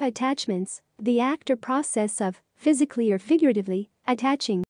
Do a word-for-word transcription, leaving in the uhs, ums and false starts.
attachments, the act or process of, physically or figuratively, attaching.